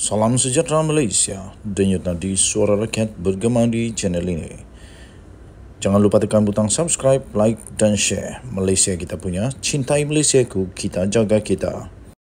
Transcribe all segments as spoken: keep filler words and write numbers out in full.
Salam sejahtera Malaysia, denyut nadi suara rakyat bergema di channel ini. Jangan lupa tekan butang subscribe, like dan share. Malaysia kita punya, cintai Malaysiaku, kita jaga kita.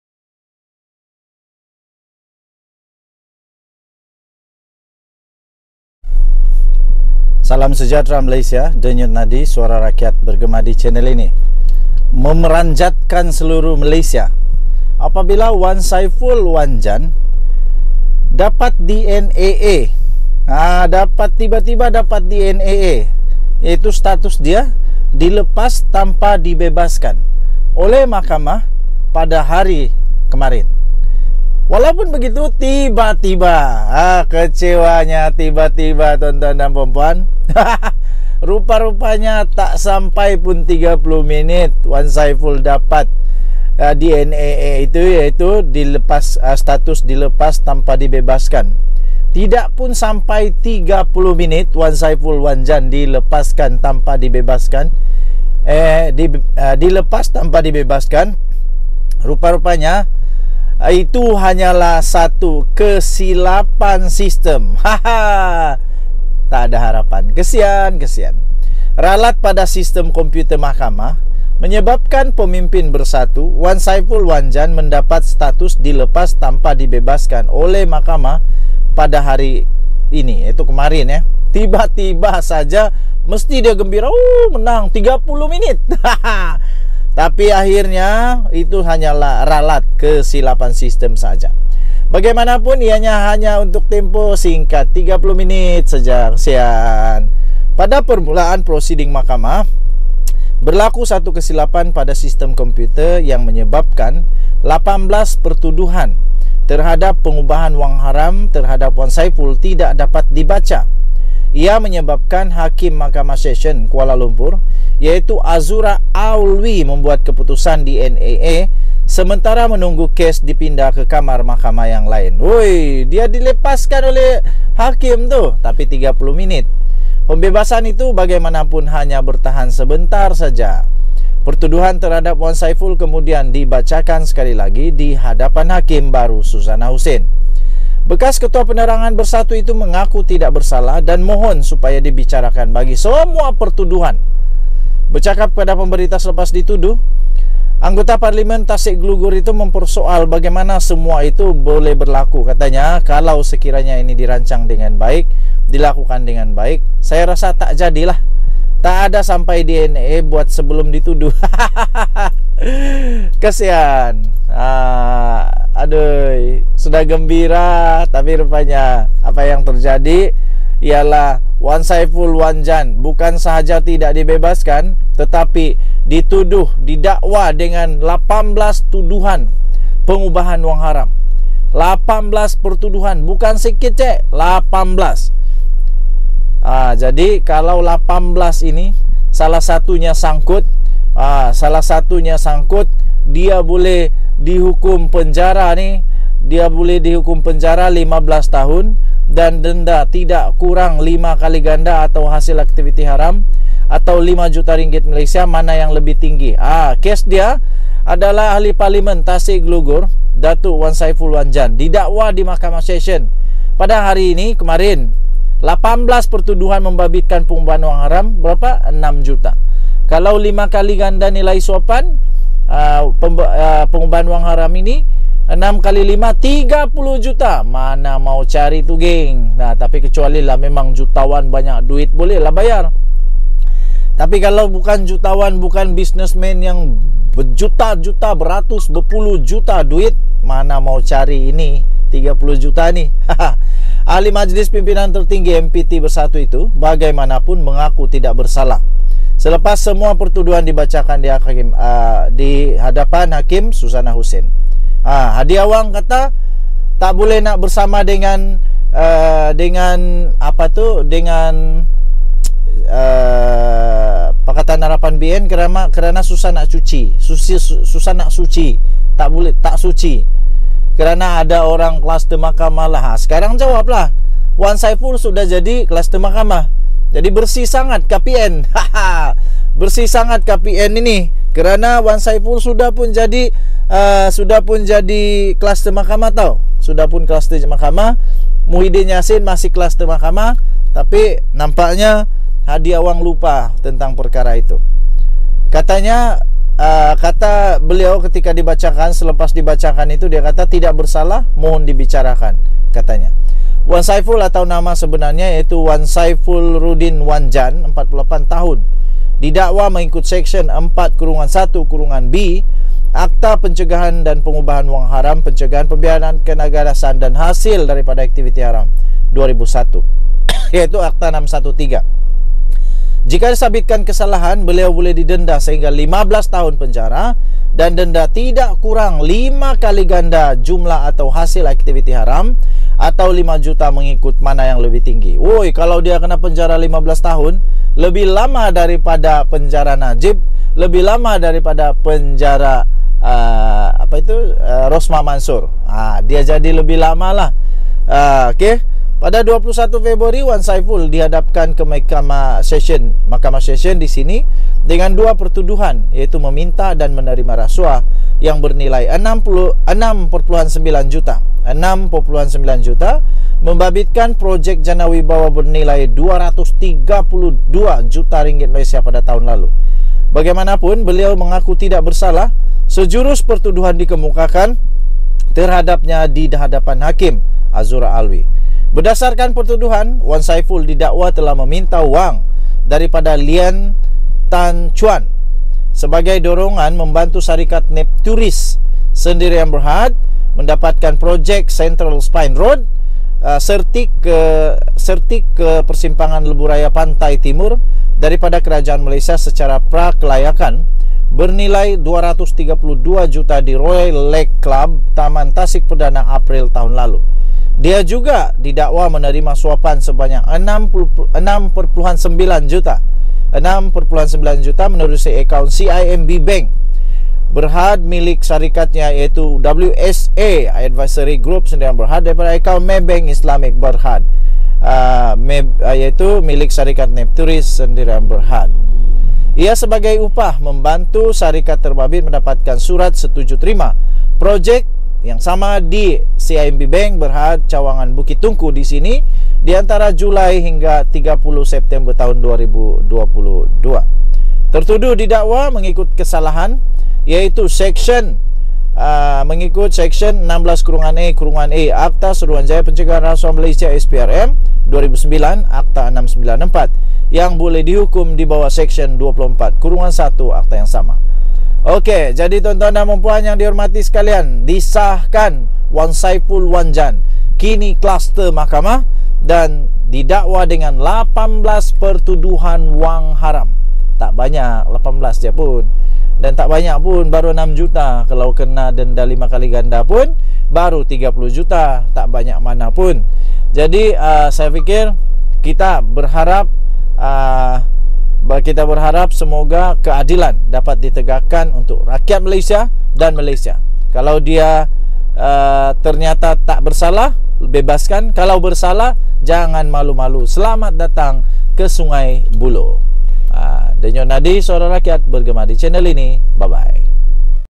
Salam sejahtera Malaysia, denyut nadi suara rakyat bergema di channel ini. Memeranjatkan seluruh Malaysia apabila Wan Saiful Wanjan dapat D N A A. Ah, dapat tiba-tiba dapat D N A A, iaitu status dia dilepas tanpa dibebaskan oleh mahkamah pada hari kemarin. Walaupun begitu, tiba-tiba ah, kecewanya tiba-tiba tuan-tuan dan puan-puan. Rupa-rupanya tak sampai pun tiga puluh minit Wan Saiful dapat uh, D N A A itu, iaitu dilepas, uh, status dilepas tanpa dibebaskan. Tidak pun sampai tiga puluh minit Wan Saiful Wanjan dilepaskan tanpa dibebaskan. Eh di, uh, dilepas tanpa dibebaskan. Rupa-rupanya uh, itu hanyalah satu kesilapan sistem. Haha. Tak ada harapan. Kesian, kesian. Ralat pada sistem komputer mahkamah menyebabkan pemimpin bersatu Wan Saiful Wanjan mendapat status dilepas tanpa dibebaskan oleh mahkamah pada hari ini, itu kemarin ya. Tiba-tiba saja mesti dia gembira, oh menang tiga puluh minit. Tapi akhirnya itu hanyalah ralat kesilapan sistem saja. Bagaimanapun ianya hanya untuk tempoh singkat tiga puluh minit saja. Kesian. Pada permulaan prosiding mahkamah berlaku satu kesilapan pada sistem komputer yang menyebabkan lapan belas pertuduhan terhadap pengubahan wang haram terhadap Wan Saiful tidak dapat dibaca. Ia menyebabkan Hakim Mahkamah Session Kuala Lumpur, iaitu Azura Aulwi, membuat keputusan D N A A sementara menunggu kes dipindah ke kamar mahkamah yang lain. Woi, dia dilepaskan oleh hakim tu, tapi tiga puluh minit. Pembebasan itu bagaimanapun hanya bertahan sebentar saja. Pertuduhan terhadap Wan Saiful kemudian dibacakan sekali lagi di hadapan Hakim baru Susana Hussein. Bekas Ketua Penerangan Bersatu itu mengaku tidak bersalah dan mohon supaya dibicarakan bagi semua pertuduhan. Bercakap kepada pemberita selepas dituduh, anggota Parlimen Tasik Glugur itu mempersoal bagaimana semua itu boleh berlaku. Katanya, kalau sekiranya ini dirancang dengan baik, dilakukan dengan baik, saya rasa tak jadilah. Tak ada sampai D N A buat sebelum dituduh. Kesian. Ah, aduh, sudah gembira, tapi rupanya apa yang terjadi ialah Wan Saiful Wanjan bukan sahaja tidak dibebaskan, tetapi dituduh, didakwa dengan lapan belas tuduhan pengubahan wang haram. lapan belas pertuduhan, bukan sikit cek, lapan belas. Ah, jadi kalau lapan belas ini salah satunya sangkut, ah, salah satunya sangkut, dia boleh dihukum penjara nih, dia boleh dihukum penjara lima belas tahun dan denda tidak kurang lima kali ganda atau hasil aktiviti haram atau lima juta ringgit Malaysia. Mana yang lebih tinggi? Ah, kes dia adalah ahli Parlimen Tasik Glugur, Datuk Wan Saiful Wanjan, didakwa di Mahkamah Session pada hari ini kemarin. lapan belas pertuduhan membabitkan pengubahan wang haram, berapa? enam juta. Kalau lima kali ganda nilai suapan, uh, uh, pengubahan wang haram ini, enam kali lima, tiga puluh juta. Mana mau cari tu geng. Nah, tapi kecuali lah memang jutawan banyak duit, boleh lah bayar. Tapi kalau bukan jutawan, bukan businessman yang berjuta-juta, beratus, berpuluh juta duit, mana mau cari ini tiga puluh juta nih. Ahli Majlis Pimpinan Tertinggi M P T Bersatu itu bagaimanapun mengaku tidak bersalah. Selepas semua pertuduhan dibacakan di, hakim, uh, di hadapan Hakim Susana Hussein. Ah, hadiah wang kata tak boleh nak bersama dengan uh, dengan apa tu dengan uh, Pakatan Harapan B N kerana kerana susah nak cuci, susi, susah nak suci, tak boleh tak suci. Kerana ada orang kluster mahkamah lah. Sekarang jawablah, Wan Saiful sudah jadi kluster mahkamah, jadi bersih sangat K P N. Bersih sangat K P N ini kerana Wan Saiful sudah pun jadi uh, sudah pun jadi kluster mahkamah tau. sudah pun kluster mahkamah. Muhyiddin Yassin masih kluster mahkamah, tapi nampaknya Hadi Awang lupa tentang perkara itu. Katanya, uh, kata beliau ketika dibacakan, selepas dibacakan itu dia kata tidak bersalah, mohon dibicarakan, katanya. Wan Saiful atau nama sebenarnya yaitu Wan Saiful Rudin Wanjan, empat puluh delapan tahun, didakwa mengikut Seksyen empat kurungan satu kurungan B Akta Pencegahan dan Pengubahan Wang Haram, Pencegahan Pembiayaan Kenegarasan dan Hasil daripada Aktiviti Haram dua ribu satu, yaitu Akta enam satu tiga. Jika disabitkan kesalahan, beliau boleh didenda sehingga lima belas tahun penjara dan denda tidak kurang lima kali ganda jumlah atau hasil aktiviti haram atau lima juta mengikut mana yang lebih tinggi. Woi, kalau dia kena penjara lima belas tahun, lebih lama daripada penjara Najib, lebih lama daripada penjara uh, apa itu uh, Rosma Mansur. Ah, dia jadi lebih lama lah. Uh, Oke. Okay. Pada dua puluh satu Februari, Wan Saiful dihadapkan ke Mahkamah Session, Mahkamah Session di sini dengan dua pertuduhan, yaitu meminta dan menerima rasuah yang bernilai enam perpuluhan sembilan juta. enam perpuluhan sembilan juta membabitkan projek Jana Wibawa bernilai dua ratus tiga puluh dua juta ringgit Malaysia pada tahun lalu. Bagaimanapun, beliau mengaku tidak bersalah. Sejurus pertuduhan dikemukakan terhadapnya di hadapan Hakim Azura Alwi. Berdasarkan pertuduhan, Wan Saiful didakwa telah meminta wang daripada Lian Tan Chuan sebagai dorongan membantu syarikat Nepturis Sendirian Berhad mendapatkan projek Central Spine Road, uh, sertik ke sertik ke persimpangan Lebuh Raya Pantai Timur daripada Kerajaan Malaysia secara prakelayakan bernilai dua ratus tiga puluh dua juta di Royal Lake Club, Taman Tasik Perdana, April tahun lalu. Dia juga didakwa menerima suapan sebanyak enam perpuluhan sembilan juta. enam perpuluhan sembilan juta menerusi akaun C I M B Bank Berhad milik syarikatnya, iaitu W S A Advisory Group Sendirian Berhad, daripada akaun Maybank Islamic Berhad, uh, iaitu milik syarikat Nepturis Sendirian Berhad. Ia sebagai upah membantu syarikat terbabit mendapatkan surat setuju terima projek yang sama di C I M B Bank Berhad Cawangan Bukit Tungku di sini di antara Julai hingga tiga puluh September tahun dua ribu dua puluh dua. Tertuduh didakwa mengikut kesalahan, yaitu seksyen uh, mengikut seksyen enam belas kurungan E kurungan E Akta Suruhanjaya Pencegahan Rasuah Malaysia S P R M dua ribu sembilan, Akta enam sembilan empat, yang boleh dihukum di bawah seksyen dua puluh empat kurungan satu Akta yang sama. Okey, jadi tuan-tuan dan puan yang dihormati sekalian, disahkan Wan Saiful Wanjan kini kluster mahkamah dan didakwa dengan lapan belas pertuduhan wang haram. Tak banyak, lapan belas je pun. Dan tak banyak pun, baru enam juta. Kalau kena denda lima kali ganda pun baru tiga puluh juta. Tak banyak mana pun. Jadi uh, saya fikir kita berharap uh, kita berharap semoga keadilan dapat ditegakkan untuk rakyat Malaysia dan Malaysia. Kalau dia uh, ternyata tak bersalah, bebaskan. Kalau bersalah, jangan malu-malu. Selamat datang ke Sungai Buloh. uh, Denyut Nadi Suara Rakyat bergema di channel ini. Bye-bye.